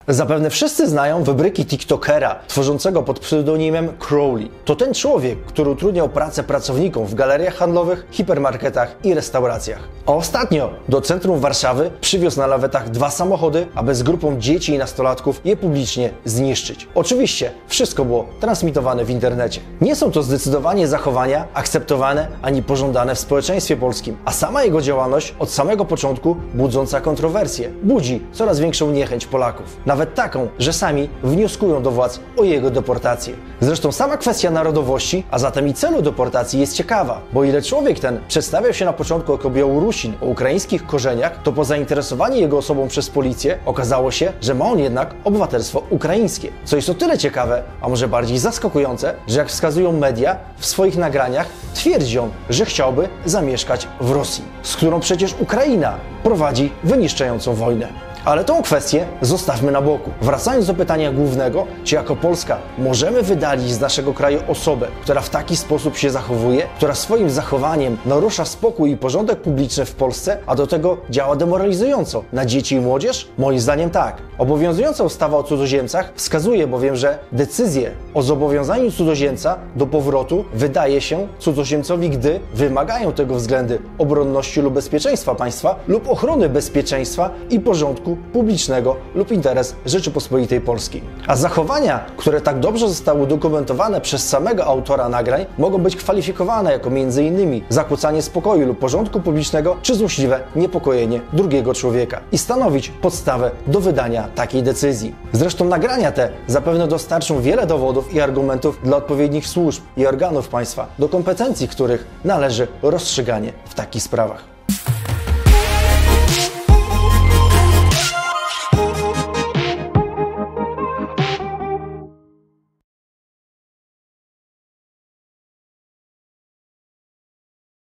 Zapewne wszyscy znają wybryki TikTokera, tworzącego pod pseudonimem Crowley. To ten człowiek, który utrudniał pracę pracownikom w galeriach handlowych, hipermarketach i restauracjach. A ostatnio do centrum Warszawy przywiózł na lawetach 2 samochody, aby z grupą dzieci i nastolatków je publicznie zniszczyć. Oczywiście wszystko było transmitowane w internecie. Nie są to zdecydowanie zachowania akceptowane ani pożądane w społeczeństwie polskim, a sama jego działalność od samego początku budząca kontrowersje. Budzi coraz większą niechęć Polaków. Nawet taką, że sami wnioskują do władz o jego deportację. Zresztą sama kwestia narodowości, a zatem i celu deportacji jest ciekawa, bo ile człowiek ten przedstawiał się na początku jako Białorusin o ukraińskich korzeniach, to po zainteresowaniu jego osobą przez policję okazało się, że ma on jednak obywatelstwo ukraińskie. Co jest o tyle ciekawe, a może bardziej zaskakujące, że jak wskazują media, w swoich nagraniach twierdzi on, że chciałby zamieszkać w Rosji, z którą przecież Ukraina prowadzi wyniszczającą wojnę. Ale tą kwestię zostawmy na boku. Wracając do pytania głównego, czy jako Polska możemy wydalić z naszego kraju osobę, która w taki sposób się zachowuje, która swoim zachowaniem narusza spokój i porządek publiczny w Polsce, a do tego działa demoralizująco na dzieci i młodzież? Moim zdaniem tak. Obowiązująca ustawa o cudzoziemcach wskazuje bowiem, że decyzję o zobowiązaniu cudzoziemca do powrotu wydaje się cudzoziemcowi, gdy wymagają tego względy obronności lub bezpieczeństwa państwa lub ochrony bezpieczeństwa i porządku publicznego lub interes Rzeczypospolitej Polskiej. A zachowania, które tak dobrze zostały udokumentowane przez samego autora nagrań, mogą być kwalifikowane jako m.in. zakłócanie spokoju lub porządku publicznego czy złośliwe niepokojenie drugiego człowieka i stanowić podstawę do wydania takiej decyzji. Zresztą nagrania te zapewne dostarczą wiele dowodów i argumentów dla odpowiednich służb i organów państwa, do kompetencji których należy rozstrzyganie w takich sprawach.